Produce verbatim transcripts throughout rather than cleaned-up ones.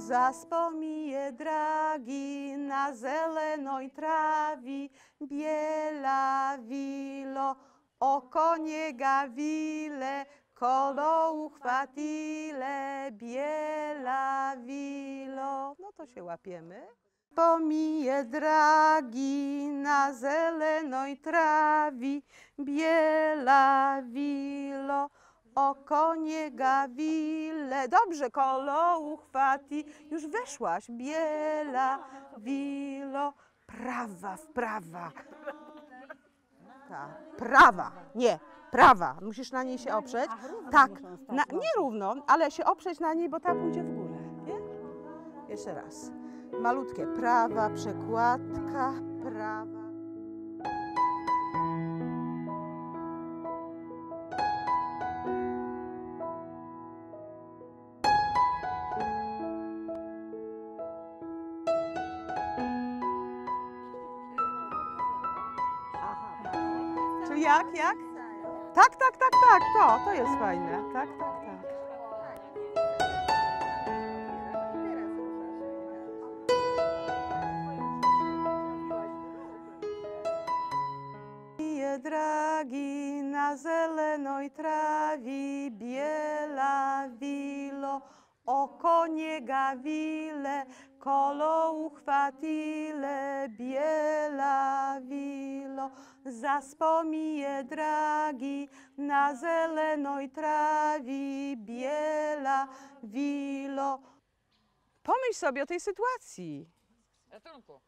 Zaspomije dragi na zelenoj travi, bijela vilo, oko njega vile, kolo uchwatile, bijela vilo. No to się łapiemy. Pomije dragi na zelenoj travi, bijela vilo, oko njega wile. Dobrze, kolo uchwati. Już weszłaś. Biela wilo. Prawa, wprawa. Tak, prawa. Nie, prawa. Musisz na niej się oprzeć. Tak, na, nie równo, ale się oprzeć na niej, bo ta pójdzie w górę. Nie? Jeszcze raz. Malutkie. Prawa, przekładka, prawa. Czyli jak, jak? Tak, tak, tak, tak, to, to jest fajne. Tak, tak, tak. Dragi na zelenoj travi, bijela vilo, oko njega vile, kolo uchvatile, bijela vilo. Zaspomije dragi na zelenoj travi, bijela vilo. Pomyśl sobie o tej sytuacji. Ratunku.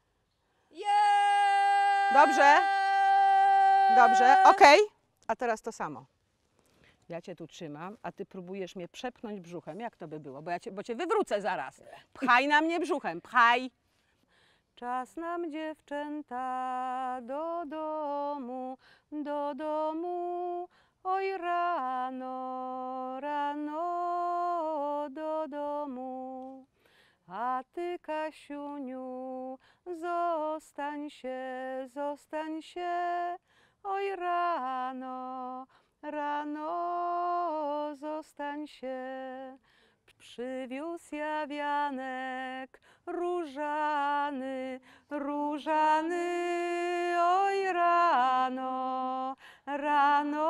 Dobrze? Dobrze, okej. Okay. A teraz to samo. Ja cię tu trzymam, a ty próbujesz mnie przepchnąć brzuchem. Jak to by było? Bo, ja cię, bo cię wywrócę zaraz. Pchaj na mnie brzuchem, pchaj. Czas nam dziewczęta do domu, do domu. Oj rano, rano do domu. A ty, Kasiuniu, zostań się, zostań się. Oj rano, rano zostań się. Przywiózł ja wianek różany, różany. Oj rano, rano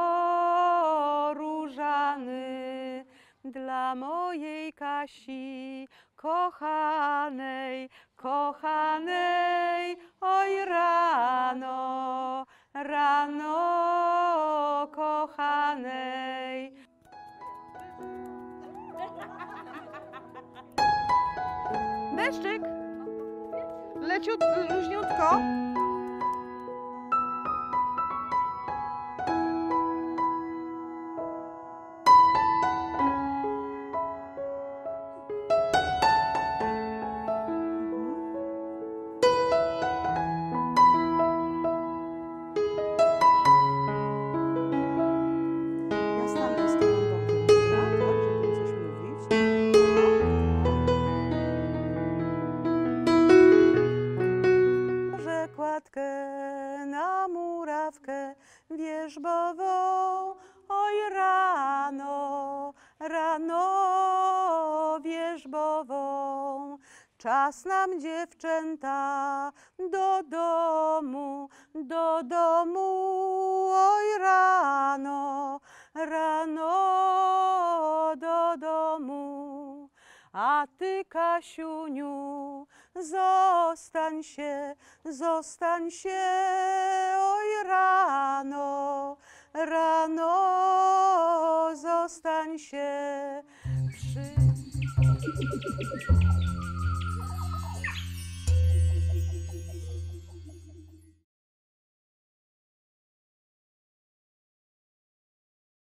różany. Dla mojej Kasi, kochanej, kochanej. Oj rano, rano kochanej. Deszczyk. Leciut, luźniutko. Na murawkę wierzbową, oj rano, rano wierzbową. Czas nam dziewczęta do domu, do domu, oj rano, rano do domu. A ty, Kasiuniu, zostań się, zostań się, oj rano, rano zostań się. Przy...